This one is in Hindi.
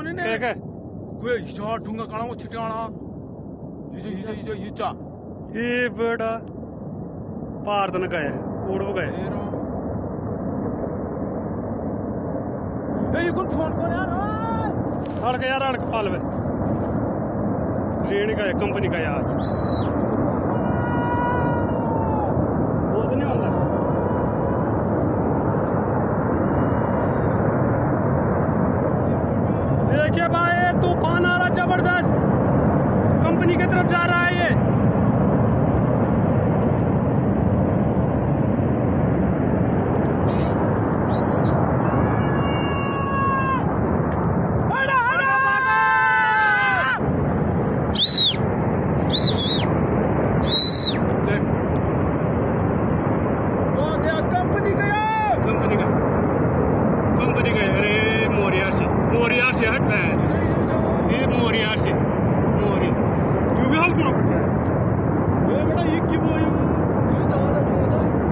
ने क्या gue 이자 둥가 까랑 거 치잖아. 이제 이자. ये बड़ा भारत ने गए कूड़ गए ए ये कौन फोन कर यार हड़क यार हड़क पाल में लेने का है कंपनी का आज वो तो नहीं होता देखिए भाई तूफान आ रहा जबरदस्त कंपनी की तरफ जा रहा है ये कंपनी का अरे मोरिया से हट रहा है ये मोरिया से मोरी तू भी हल्का ये बड़ा ये क्यों ये ज्यादा